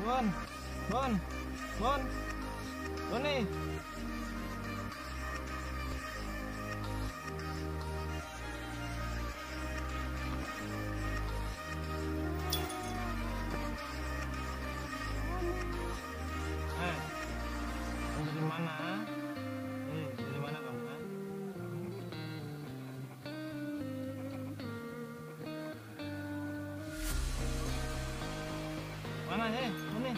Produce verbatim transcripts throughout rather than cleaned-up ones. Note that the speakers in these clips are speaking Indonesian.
Bon, Bon, Bon, Bon nih. Eh, kamu dari mana? Eh, dari mana kamu? Ha? Mana eh? Ini.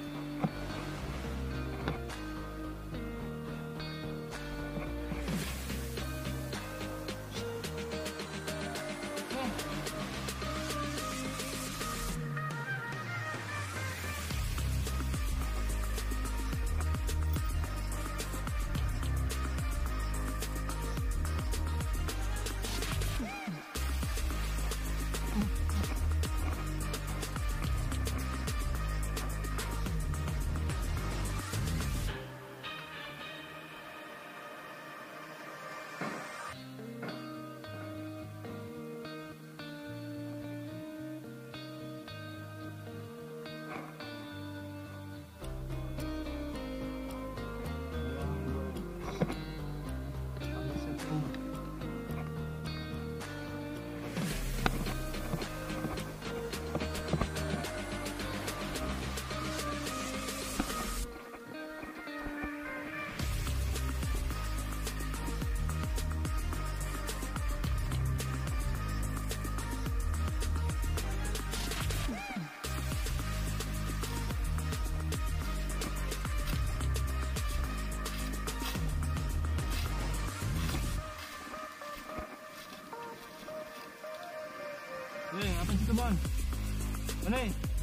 Weh, apa situ Bon? Mana?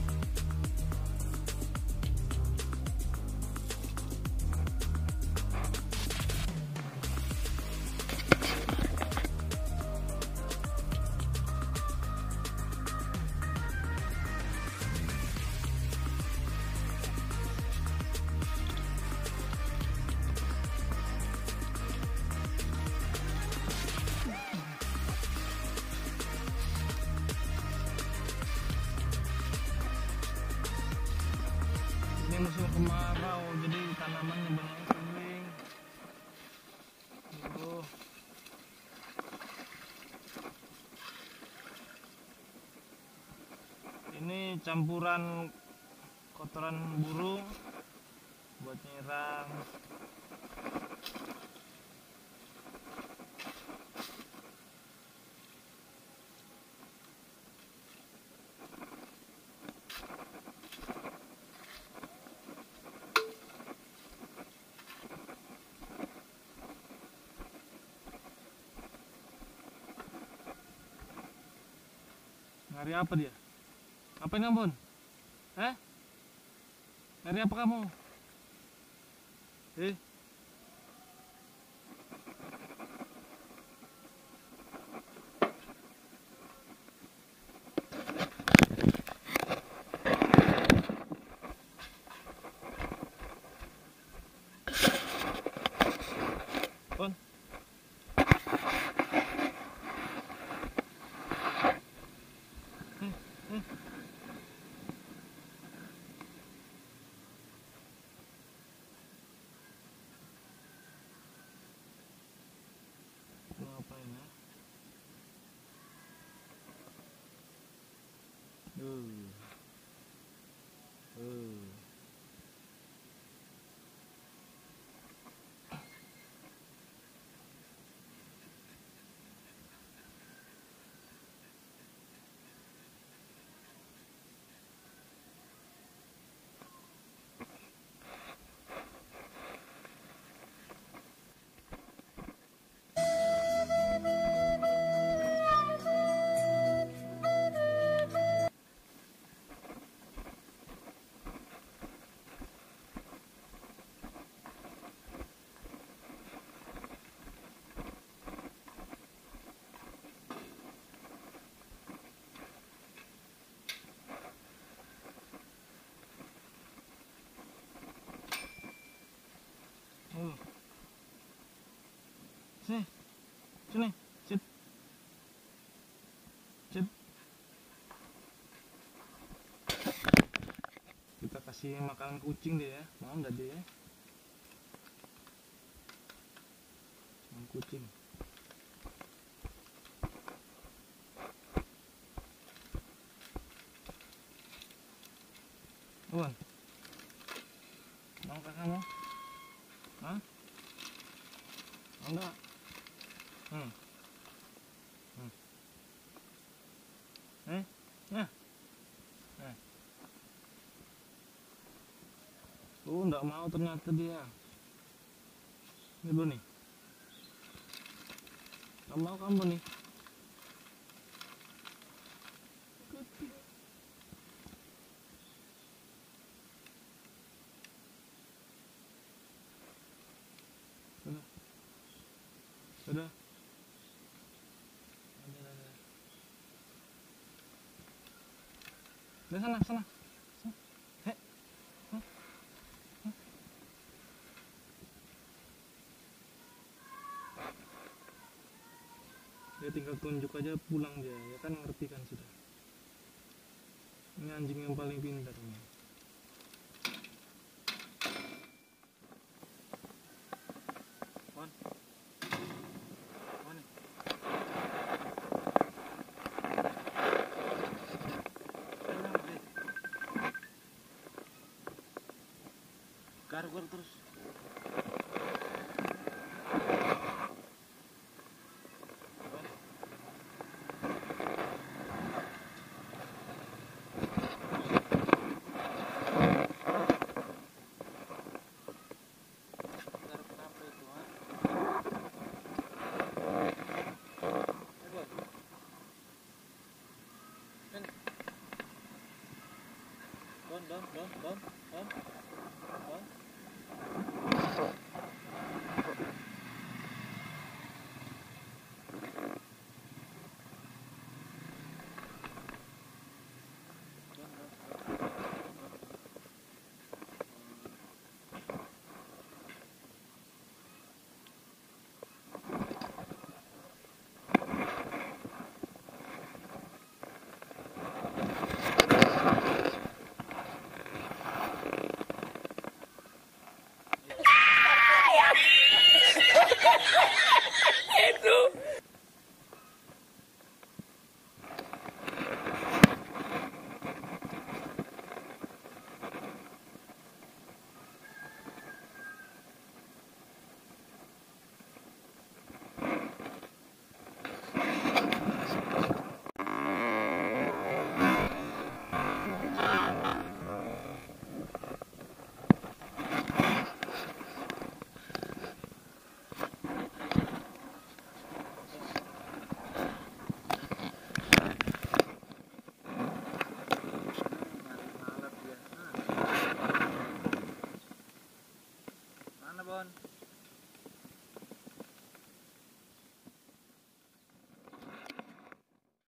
Musim kemarau, jadi tanamannya banyak kering. Tuh. Ini campuran kotoran burung buat nyerang. Nyari apa dia? Ngapain kamu, Bon? Eh? Nyari apa kamu? Eh? Bon? Ngapain ya? Uh. Uh. Uh. Sini, sini, sit, sit. Kita kasih kasih makanan kucing deh ya, mau nggak dia? Makanan kucing. Bon, mau kah kamu? Hah? Mau nggak? Hmm. Hmm. Eh, nah, nah. Oh, nggak mau ternyata dia. Ini belum nih. Nggak mau kamu nih. Sudah. Sudah. Udah sana, sana. Sana. Hei. Hah? Hah? Dia tinggal tunjuk aja pulang dia, ya kan ngerti kan sudah. Ini anjing yang paling pintar ini. Bon. Bon. Garuk terus. Bon, bon, bon, bon, bon, bon. Mana Bon?